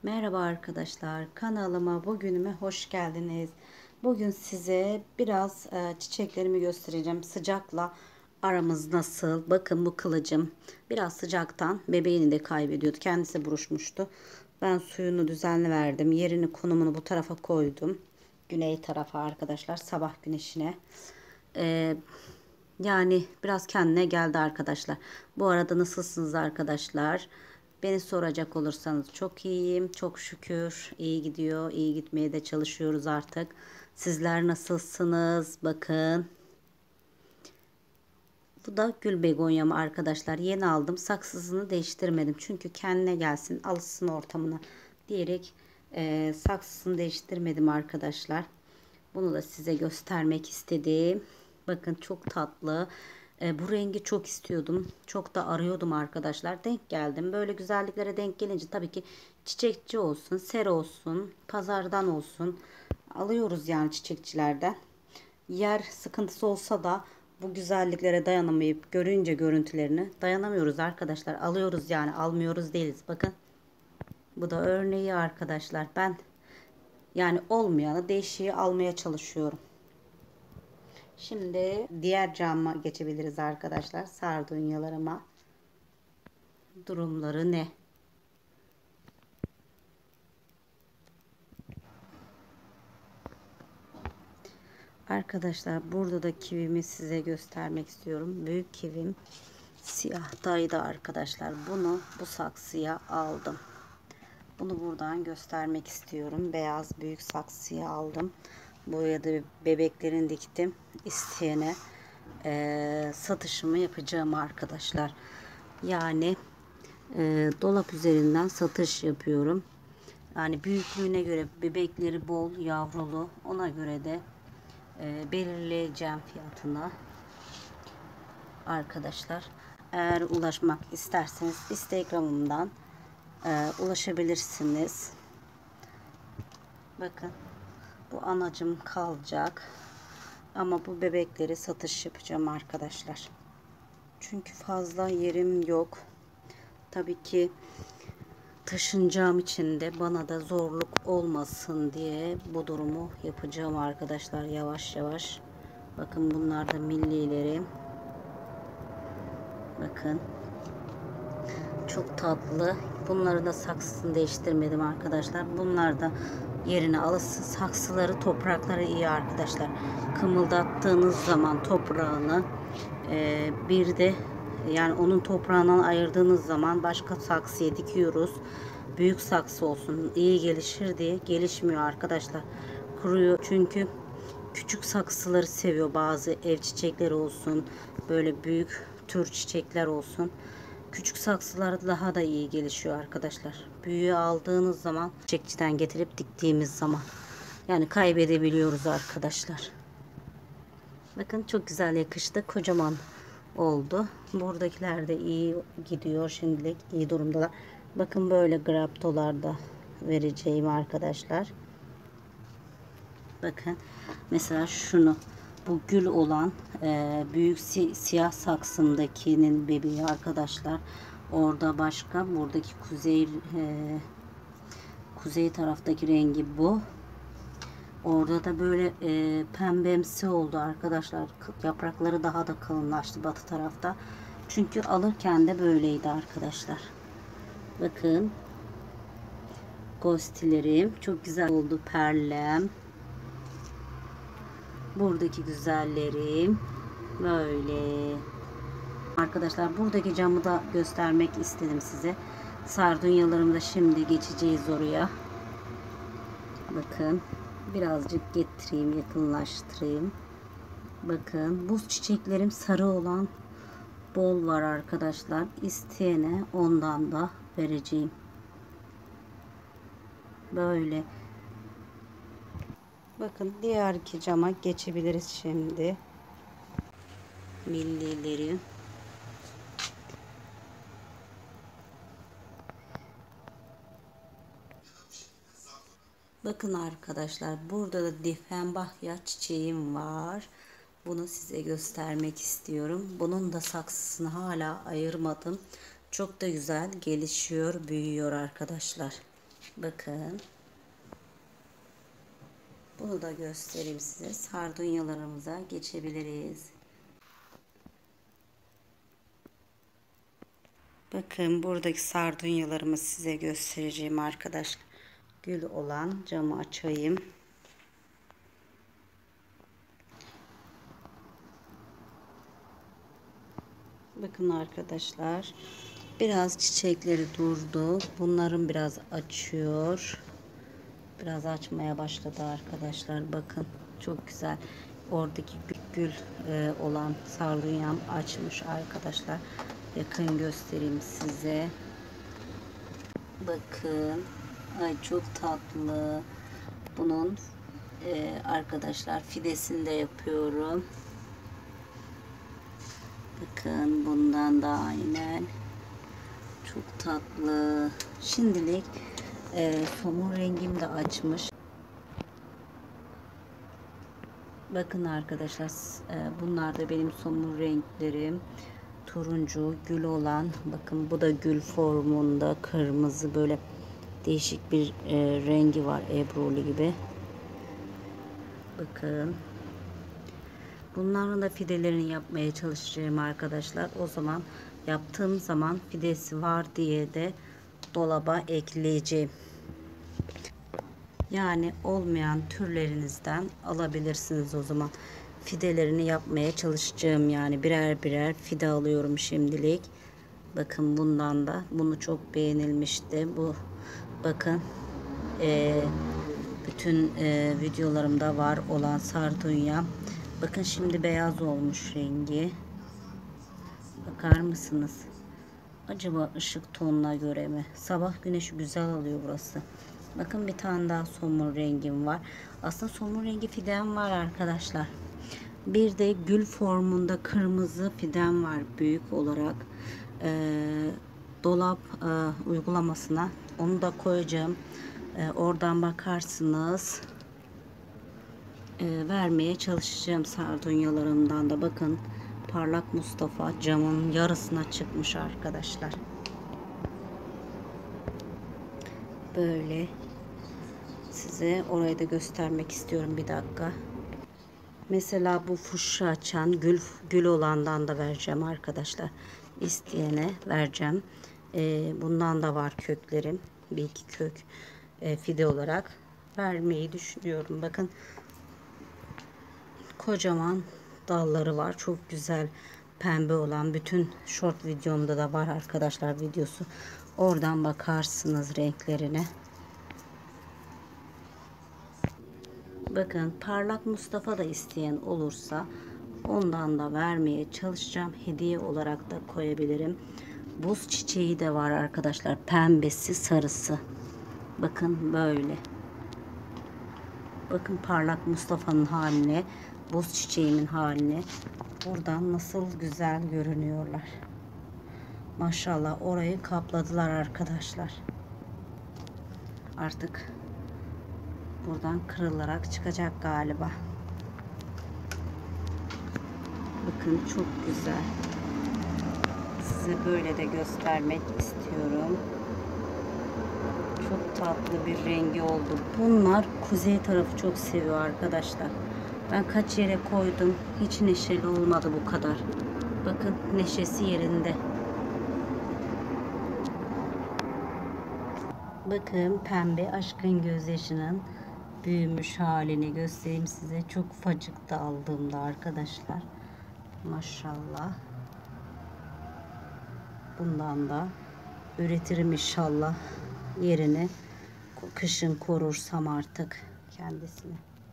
Merhaba arkadaşlar, kanalıma bugünüme hoş geldiniz. Bugün size biraz çiçeklerimi göstereceğim. Sıcakla aramız nasıl? Bakın bu kılıcım biraz sıcaktan bebeğini de kaybediyordu. Kendisi buruşmuştu. Ben suyunu düzenli verdim. Yerini konumunu bu tarafa koydum. Güney tarafa arkadaşlar, sabah güneşine. E, Yani biraz kendine geldi arkadaşlar. Bu arada nasılsınız arkadaşlar? Beni soracak olursanız çok iyiyim. Çok şükür iyi gidiyor. İyi gitmeye de çalışıyoruz artık. Sizler nasılsınız? Bakın. Bu da gül begonyam arkadaşlar. Yeni aldım. Saksısını değiştirmedim. Çünkü kendine gelsin, alışsın ortamına diyerek saksısını değiştirmedim arkadaşlar. Bunu da size göstermek istedim. Bakın çok tatlı. Bu rengi çok istiyordum. Çok da arıyordum arkadaşlar. Denk geldim. Böyle güzelliklere denk gelince tabii ki çiçekçi olsun, ser olsun, pazardan olsun alıyoruz yani çiçekçilerden. Yer sıkıntısı olsa da bu güzelliklere dayanamayıp görünce görüntülerini dayanamıyoruz arkadaşlar. Alıyoruz yani, almıyoruz değiliz. Bakın bu da örneği arkadaşlar. Ben yani olmayanı, değişiği almaya çalışıyorum. Şimdi diğer cama geçebiliriz arkadaşlar. Sardunyalarıma durumları ne? Arkadaşlar burada da kivimi size göstermek istiyorum. Büyük kivim siyahtaydı arkadaşlar. Bunu bu saksıya aldım. Bunu buradan göstermek istiyorum. Beyaz büyük saksıya aldım. Buraya da bebeklerini diktim. İsteyene satışımı yapacağım arkadaşlar. Yani dolap üzerinden satış yapıyorum. Yani büyüklüğüne göre bebekleri bol, yavrulu, ona göre de belirleyeceğim fiyatını arkadaşlar. Eğer ulaşmak isterseniz Instagram'ımdan ulaşabilirsiniz. Bakın bu anacım kalacak. Ama bu bebekleri satış yapacağım arkadaşlar. Çünkü fazla yerim yok. Tabii ki taşınacağım için de bana da zorluk olmasın diye bu durumu yapacağım arkadaşlar, yavaş yavaş. Bakın bunlar da millilerim. Bakın çok tatlı. Bunları da saksısını değiştirmedim arkadaşlar. Bunlar da yerine alışsın. Saksıları, toprakları iyi arkadaşlar. Kımıldattığınız zaman toprağını bir de yani onun toprağından ayırdığınız zaman başka saksıya dikiyoruz. Büyük saksı olsun, iyi gelişir diye gelişmiyor arkadaşlar. Kuruyor çünkü küçük saksıları seviyor, bazı ev çiçekleri olsun, böyle büyük tür çiçekler olsun. Küçük saksılar daha da iyi gelişiyor arkadaşlar. Büyüğü aldığınız zaman, çiçekçiden getirip diktiğimiz zaman yani kaybedebiliyoruz arkadaşlar. Bakın çok güzel yakıştı. Kocaman oldu. Buradakiler de iyi gidiyor şimdilik. İyi durumdalar. Bakın böyle graptolarda vereceğim arkadaşlar. Bakın mesela şunu, bu gül olan büyük siyah saksındakinin bebeği arkadaşlar. Orada başka, buradaki kuzey taraftaki rengi bu. Orada da böyle pembemsi oldu arkadaşlar. Yaprakları daha da kalınlaştı batı tarafta. Çünkü alırken de böyleydi arkadaşlar. Bakın. Ghostilerim. Çok güzel oldu. Perlem. Buradaki güzellerim. Böyle. Arkadaşlar buradaki camı da göstermek istedim size. Sardunyalarımı da şimdi geçeceğiz oraya. Bakın. Birazcık getireyim, yakınlaştırayım. Bakın bu çiçeklerim sarı olan bol var arkadaşlar. İsteyene ondan da vereceğim. Böyle. Bakın diğer iki cama geçebiliriz şimdi. Millileri. Bakın arkadaşlar burada da difenbahya çiçeğim var. Bunu size göstermek istiyorum. Bunun da saksısını hala ayırmadım. Çok da güzel gelişiyor, büyüyor arkadaşlar. Bakın. Bunu da göstereyim size. Sardunyalarımıza geçebiliriz. Bakın buradaki sardunyalarımı size göstereceğim arkadaşlar. Gül olan, camı açayım. Bakın arkadaşlar. Biraz çiçekleri durdu. Bunların biraz açıyor. Biraz açmaya başladı arkadaşlar. Bakın çok güzel. Oradaki gül olan sardunyam açmış arkadaşlar. Yakın göstereyim size. Bakın. Ay çok tatlı. Bunun arkadaşlar fidesini de yapıyorum. Bakın bundan da aynen. Çok tatlı. Şimdilik somun rengim de açmış. Bakın arkadaşlar bunlar da benim somun renklerim. Turuncu gül olan. Bakın bu da gül formunda kırmızı böyle değişik bir rengi var. Ebruli gibi. Bakın. Bunların da fidelerini yapmaya çalışacağım arkadaşlar. O zaman yaptığım zaman fidesi var diye de dolaba ekleyeceğim. Yani olmayan türlerinizden alabilirsiniz o zaman. Fidelerini yapmaya çalışacağım. Yani birer birer fide alıyorum şimdilik. Bakın bundan da. Bunu çok beğenilmişti. Bu bakın bütün videolarımda var olan sardunya. Bakın şimdi beyaz olmuş rengi. Bakar mısınız? Acaba ışık tonuna göre mi? Sabah güneşi güzel alıyor burası. Bakın bir tane daha somun rengim var. Aslında somun rengi fidem var arkadaşlar. Bir de gül formunda kırmızı fidem var büyük olarak. Dolap uygulamasına onu da koyacağım. Oradan bakarsınız. Vermeye çalışacağım sardunyalarımdan da. Bakın Parlak Mustafa camın yarısına çıkmış arkadaşlar. Böyle size orayı da göstermek istiyorum bir dakika. Mesela bu fuşya açan gül olandan da vereceğim arkadaşlar. İsteyene vereceğim. Bundan da var köklerim. Bir iki kök fide olarak vermeyi düşünüyorum. Bakın kocaman dalları var. Çok güzel pembe olan. Bütün short videomda da var arkadaşlar videosu. Oradan bakarsınız renklerine. Bakın Parlak Mustafa da isteyen olursa ondan da vermeye çalışacağım. Hediye olarak da koyabilirim. Buz çiçeği de var arkadaşlar. Pembesi, sarısı. Bakın böyle. Bakın Parlak Mustafa'nın haline, buz çiçeğimin haline. Buradan nasıl güzel görünüyorlar. Maşallah orayı kapladılar arkadaşlar. Artık buradan kırılarak çıkacak galiba. Bakın çok güzel. Size böyle de göstermek istiyorum. Çok tatlı bir rengi oldu. Bunlar kuzey tarafı çok seviyor arkadaşlar. Ben kaç yere koydum. Hiç neşeli olmadı bu kadar. Bakın neşesi yerinde. Bakın pembe aşkın gözyaşının büyümüş halini göstereyim size. Çok ufacık aldığımda arkadaşlar. Maşallah. Bundan da üretirim inşallah. Yerini kışın korursam artık kendisini.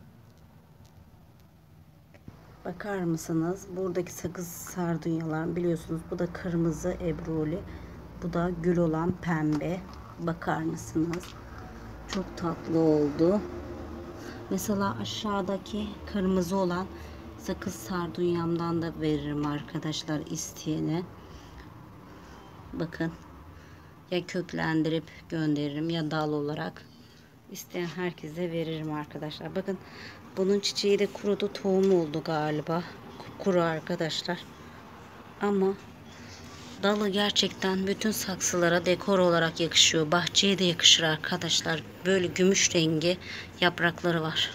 Bakar mısınız? Buradaki sakız sardunyalar biliyorsunuz. Bu da kırmızı ebruli. Bu da gül olan pembe. Bakar mısınız? Çok tatlı oldu. Mesela aşağıdaki kırmızı olan sakız sardunyamdan da veririm arkadaşlar isteyene. Bakın. Ya köklendirip gönderirim ya dal olarak. İsteyen herkese veririm arkadaşlar. Bakın bunun çiçeği de kurudu. Tohum oldu galiba. Kuru arkadaşlar. Ama Dalı gerçekten bütün saksılara dekor olarak yakışıyor. Bahçeye de yakışır arkadaşlar. Böyle gümüş rengi yaprakları var.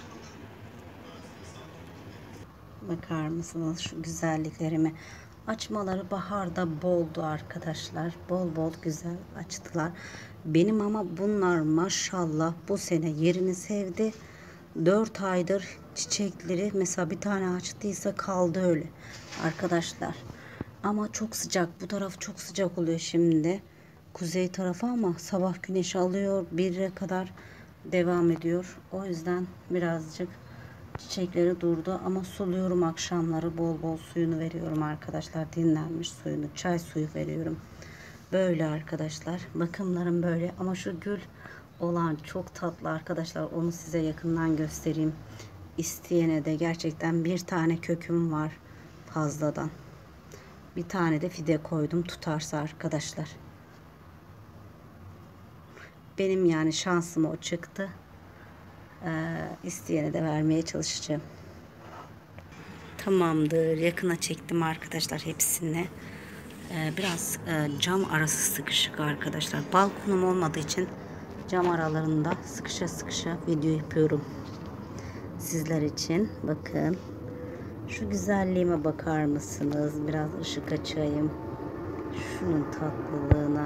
Bakar mısınız şu güzelliklerime? Açmaları baharda boldu arkadaşlar. Bol bol güzel açtılar. Benim ama bunlar maşallah bu sene yerini sevdi. 4 aydır çiçekleri mesela bir tane açtıysa kaldı öyle arkadaşlar. Ama çok sıcak. Bu taraf çok sıcak oluyor şimdi. Kuzey tarafı ama sabah güneş alıyor. 1'e kadar devam ediyor. O yüzden birazcık çiçekleri durdu ama suluyorum akşamları, bol bol suyunu veriyorum arkadaşlar, dinlenmiş suyunu, çay suyu veriyorum. Böyle arkadaşlar, bakımlarım böyle. Ama şu gül olan çok tatlı arkadaşlar, onu size yakından göstereyim. İsteyene de gerçekten bir tane köküm var fazladan. Bir tane de fide koydum tutarsa arkadaşlar. Benim yani şansım o çıktı. İsteyene de vermeye çalışacağım. Tamamdır. Yakına çektim arkadaşlar hepsini. Biraz cam arası sıkışık arkadaşlar. Balkonum olmadığı için cam aralarında sıkışa sıkışa video yapıyorum. Sizler için. Bakın. Şu güzelliğime bakar mısınız? Biraz ışık açayım. Şunun tatlılığına.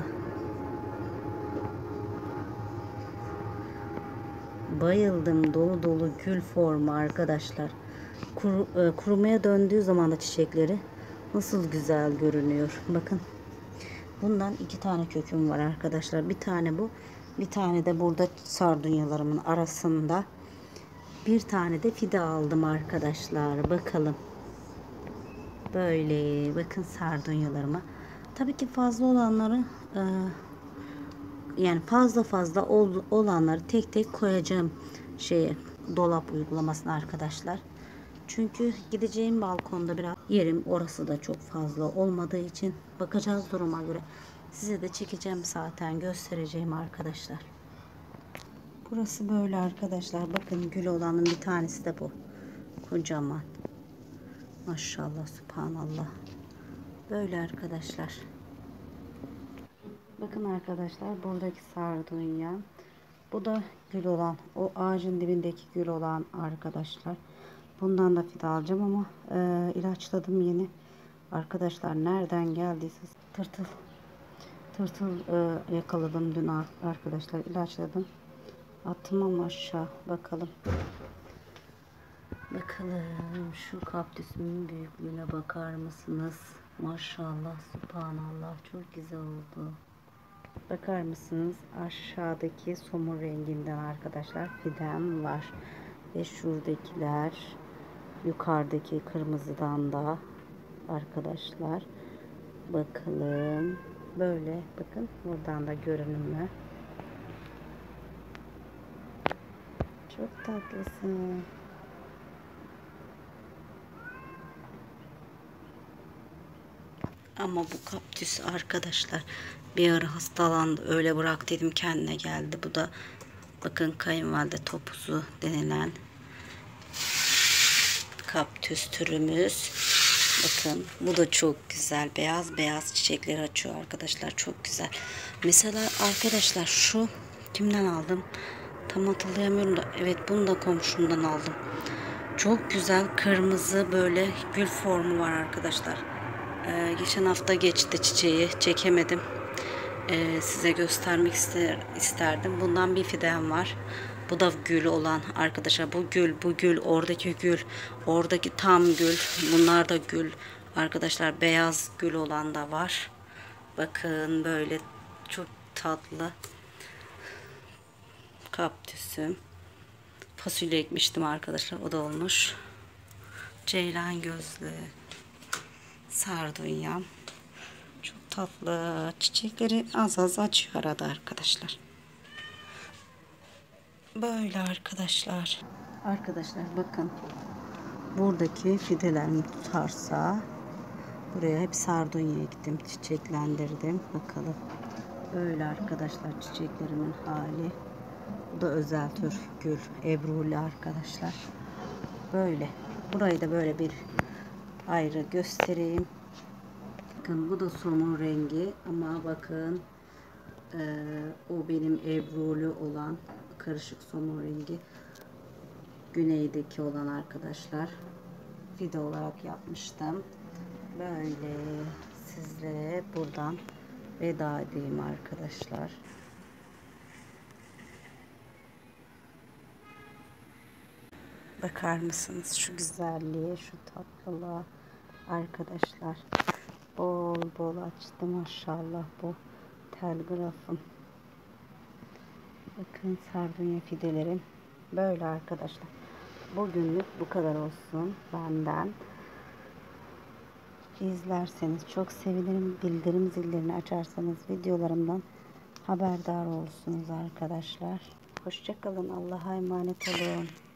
Bayıldım. Dolu dolu gül formu arkadaşlar. Kurumaya döndüğü zaman da çiçekleri nasıl güzel görünüyor. Bakın. Bundan 2 tane köküm var arkadaşlar. Bir tane bu. Bir tane de burada sardunyalarımın arasında. Bir tane de fide aldım arkadaşlar. Bakalım. Böyle. Bakın sardunyalarıma. Tabii ki fazla olanları yani fazla olanları tek tek koyacağım dolap uygulamasına arkadaşlar. Çünkü gideceğim balkonda biraz yerim orası da çok fazla olmadığı için bakacağız duruma göre. Size de çekeceğim zaten, göstereceğim arkadaşlar. Burası böyle arkadaşlar. Bakın gül olanın bir tanesi de bu. Kocaman. Maşallah, subhanallah. Böyle arkadaşlar. Bakın arkadaşlar, buradaki sardunya. Bu da gül olan, o ağacın dibindeki gül olan arkadaşlar. Bundan da fide alacağım ama ilaçladım yeni. Arkadaşlar nereden geldiyse tırtıl yakaladım dün arkadaşlar, ilaçladım. Attım ama aşağı. Bakalım. Bakalım şu kaktüsümün büyüklüğüne bakar mısınız? Maşallah, subhanallah, çok güzel oldu. Bakar mısınız? Aşağıdaki somur renginden arkadaşlar fidem var. Ve şuradakiler yukarıdaki kırmızıdan da arkadaşlar. Bakalım. Böyle bakın. Buradan da görünümü. Çok tatlısın. Ama bu kaktüs arkadaşlar bir ara hastalandı. Öyle bırak dedim, kendine geldi. Bu da bakın kayınvalide topuzu denilen kaktüs türümüz. Bakın bu da çok güzel. Beyaz beyaz çiçekleri açıyor arkadaşlar. Çok güzel. Mesela arkadaşlar şu kimden aldım? Tam hatırlayamıyorum da. Evet, bunu da komşumdan aldım. Çok güzel kırmızı böyle gül formu var arkadaşlar. Geçen hafta geçti çiçeği. Çekemedim. Size göstermek isterdim. Bundan bir fidem var. Bu da gül olan arkadaşlar. Bu gül, oradaki gül, oradaki tam gül. Bunlar da gül arkadaşlar. Beyaz gül olan da var. Bakın böyle çok tatlı kaktüsüm. Fasulye ekmiştim arkadaşlar. O da olmuş. Ceylan gözlü sardunyam. Çok tatlı. Çiçekleri az az açıyor arada arkadaşlar. Böyle arkadaşlar. Arkadaşlar bakın. Buradaki fidelerimi tutarsa buraya hep sardunya ektim. Çiçeklendirdim. Bakalım. Böyle arkadaşlar çiçeklerimin hali. Bu da özel tür gül. Ebruli arkadaşlar. Böyle. Burayı da böyle bir ayrı göstereyim. Bakın bu da somun rengi ama bakın o benim ebrulu olan karışık somun rengi. Güneydeki olan arkadaşlar. Video olarak yapmıştım. Böyle sizlere buradan veda edeyim arkadaşlar. Bakar mısınız şu güzelliğe, şu tatlılığa arkadaşlar. Bol bol açtı maşallah bu telgrafım. Bakın sardunya fidelerim. Böyle arkadaşlar. Bugünlük bu kadar olsun benden. İzlerseniz çok sevinirim. Bildirim zillerini açarsanız videolarımdan haberdar olursunuz arkadaşlar. Hoşça kalın. Allah'a emanet olun.